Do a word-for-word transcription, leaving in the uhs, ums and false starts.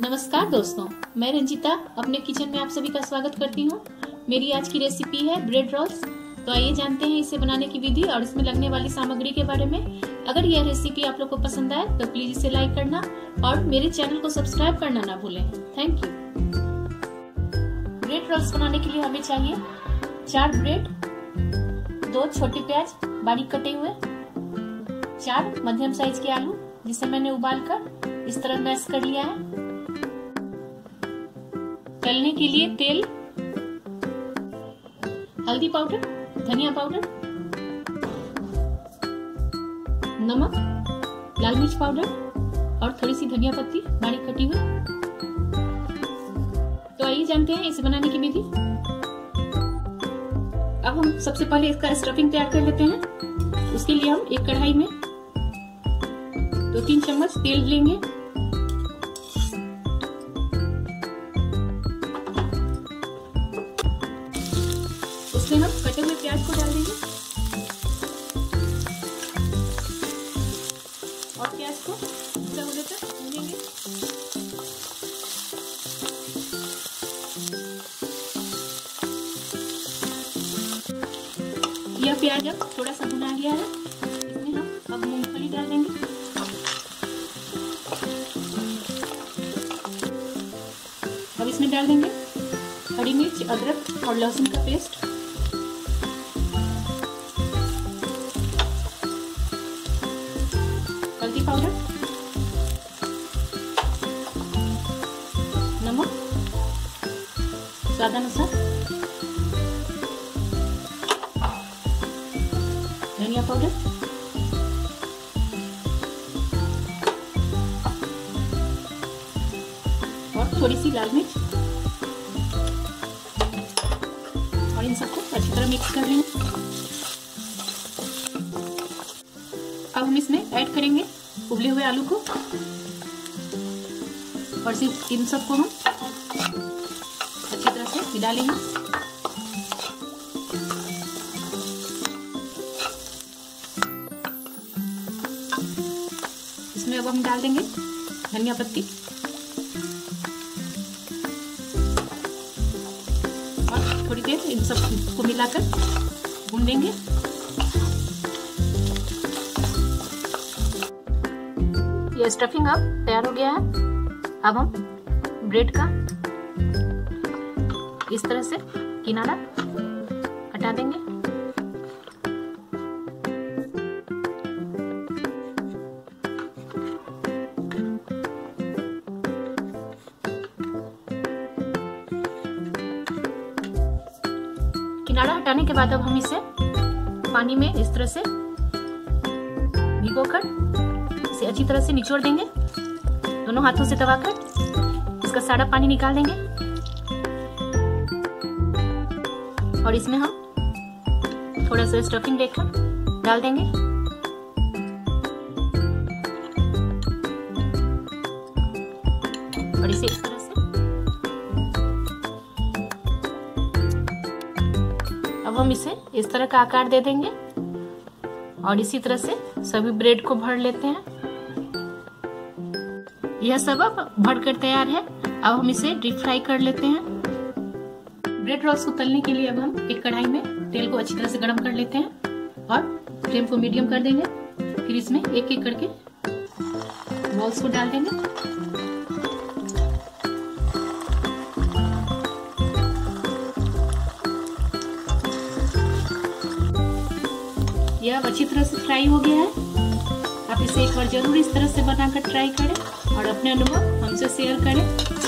नमस्कार दोस्तों, मैं रंजिता अपने किचन में आप सभी का स्वागत करती हूँ। मेरी आज की रेसिपी है ब्रेड रोल्स। तो आइए जानते हैं इसे बनाने की विधि और इसमें लगने वाली सामग्री के बारे में। अगर यह रेसिपी आप लोग को पसंद आए तो प्लीज इसे लाइक करना और मेरे चैनल को सब्सक्राइब करना ना भूलें। Thank you. ब्रेड रोल्स बनाने के लिए हमें चाहिए चार ब्रेड, दो छोटे प्याज बारीक कटे हुए, चार मध्यम साइज के आलू जिसे मैंने उबालकर इस तरह मैश कर लिया है। तलने के लिए तेल, हल्दी पाउडर, धनिया पाउडर, नमक, लाल मिर्च पाउडर और थोड़ी सी धनिया पत्ती बारीक कटी हुई। तो आइए जानते हैं इसे बनाने की विधि। अब हम सबसे पहले इसका स्टफिंग तैयार कर लेते हैं। उसके लिए हम एक कढ़ाई में दो तीन चम्मच तेल लेंगे। उसमें हम कटे हुए प्याज को डाल देंगे और प्याज को भूरा होने तक भूनेंगे। यह प्याज अब थोड़ा सा भुना गया है। इसमें हम अब मूंगफली डाल देंगे। अब इसमें डाल देंगे हरी मिर्च, अदरक और लहसुन का पेस्ट, हल्दी पाउडर, नमक स्वादानुसार, धनिया पाउडर, और थोड़ी सी लाल मिर्च और इन सबको अच्छी तरह मिक्स कर लेंगे। अब हम इसमें ऐड करेंगे उबले हुए आलू को और सिर्फ इन सबको हम अच्छी तरह से मिला लेंगे। इसमें अब हम डाल देंगे धनिया पत्ती और थोड़ी देर इन सब को मिलाकर भून देंगे। ये स्टफिंग अब तैयार हो गया है। अब हम ब्रेड का इस तरह से किनारा हटा देंगे। किनारा हटाने के बाद अब हम इसे पानी में इस तरह से भिगोकर इसे अच्छी तरह से निचोड़ देंगे। दोनों हाथों से दबाकर इसका सारा पानी निकाल देंगे और इसमें हम थोड़ा सा स्टफिंग लेकर डाल देंगे। और इसे इस तरह से अब हम इसे इस तरह का आकार दे देंगे और इसी तरह से सभी ब्रेड को भर लेते हैं। यह सब अब भरकर तैयार है। अब हम इसे डीप फ्राई कर लेते हैं। ब्रेड रोल्स को तलने के लिए अब हम एक कढ़ाई में तेल को अच्छी तरह से गरम कर लेते हैं और फ्लेम को मीडियम कर देंगे। फिर इसमें एक एक करके बॉल्स को डाल देंगे। यह अब अच्छी तरह से फ्राई हो गया है। आप इसे एक बार जरूर इस तरह से बनाकर ट्राई करें और अपने अनुभव हमसे शेयर करें।